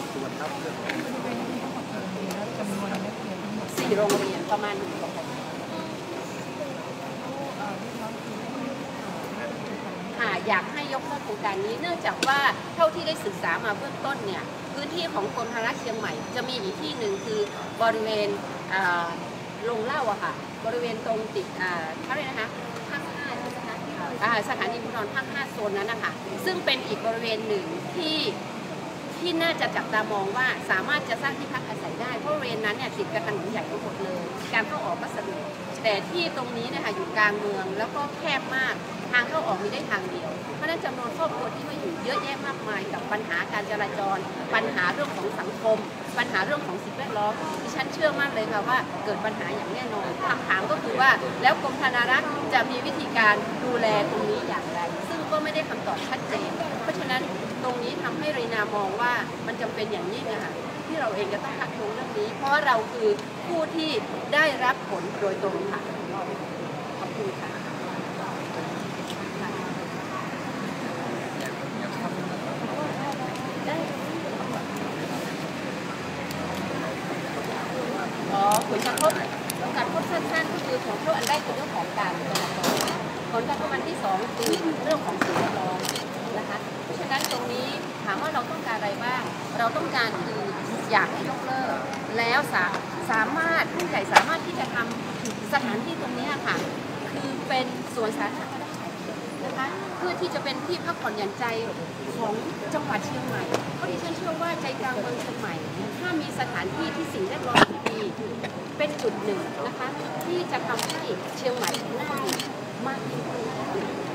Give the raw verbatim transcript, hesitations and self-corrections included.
ส่วนครับสี่โรงเรียนประมาณหนึ่งโรงเรียนค่ะอยากให้ยกเลิกโครงการนี้เนื่องจากว่าเท่าที่ได้ศึกษามาเบื้องต้นเนี่ยพื้นที่ของกรมธนารักษ์เชียงใหม่จะมีอีกที่หนึ่งคือบริเวณโรงเหล้าอะค่ะบริเวณตรงติดเขาเรียกนะคะภาคห้าใช่ไหมคะสถานีภูธรภาคห้าโซนนั้นนะคะซึ่งเป็นอีกบริเวณหนึ่งที่ที่น่าจะจับตามองว่าสามารถจะสร้างที่พักอาศัยได้เพราะบริเวณนั้นเนี่ยติดกับถนนใหญ่ทั้งหมดเลยการเข้าออกก็สะดวกแต่ที่ตรงนี้เนี่ยค่ะอยู่กลางเมืองแล้วก็แคบมากทางเข้าออกมีได้ทางเดียวเพราะฉะนั้นจำนวนครอบครัวที่มาอยู่เยอะแยะมากมายกับปัญหาการจราจรปัญหาเรื่องของสังคมปัญหาเรื่องของสิ่งแวดล้อมดิฉันเชื่อมั่นเลยค่ะว่าเกิดปัญหาอย่างแน่นอนคำถามก็คือว่าแล้วกรมธนารักษ์จะมีวิธีการดูแลตรงนี้อย่างไรซึ่งก็ไม่ได้คำตอบชัดเจนเพราะฉะนั้นตรงนี้ทำให้เรนามองว่ามันจำเป็นอย่างยิ่งนะคะที่เราเองจะต้องทักท้วงเรื่องนี้เพราะว่าเราคือผู้ที่ได้รับผลโดยตรงค่ะขอบคุณค่ะอ๋อผลกระทบผลกระทบสั้นๆก็คือผลกระทบอันแรกคือเรื่องของการจราจรผลกระทบอันที่สองคือเรื่องของสิ่งแวดล้อมนะคะเพราะฉะนั้นตรงนี้ถามว่าเราต้องการอะไรบ้างเราต้องการคืออยากให้ยกเลิกแล้วสาสามารถผู้ใหญ่สามารถที่จะทำสถานที่ตรงนี้ค่ะคือเป็นสวนสาธารณะนะคะเพื่อที่จะเป็นที่พักผ่อนหย่อนใจของจังหวัดเชียงใหม่เพราะดิฉันเชื่อว่าใจกลางเมืองเชียงใหม่ถ้ามีสถานที่ที่สิ่งแวดล้อมดีเป็นจุดหนึ่งนะคะที่จะทำให้เชียงใหม่น่าอยู่มากยิ่งขึ้น